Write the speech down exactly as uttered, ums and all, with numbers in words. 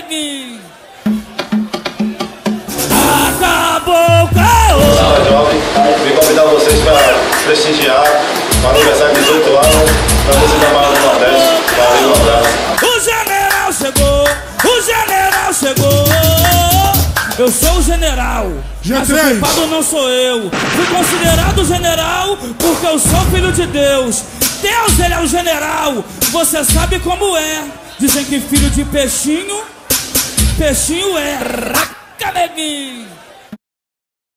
neguinho. Acabou o caô. Sala Jovem, vim convidar vocês para prestigiar o aniversário de dezoito anos da música da Maior do Nordeste. Valeu, um abraço. O general chegou, o general chegou. Eu sou o general, mas o culpado não sou eu. Fui considerado general porque eu sou filho de Deus. Deus, ele é o general, você sabe como é. Dizem que filho de peixinho, peixinho é raca, neguinho.